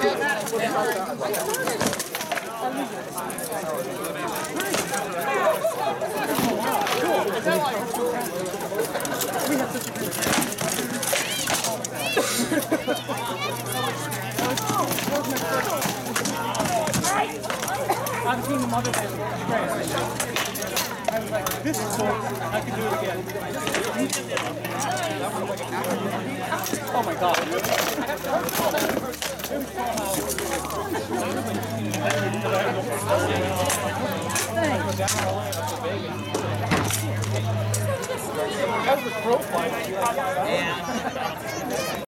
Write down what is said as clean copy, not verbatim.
I've seen the Mother Day. I was like, this is cool. I can do it again. Oh my god. That was a profile.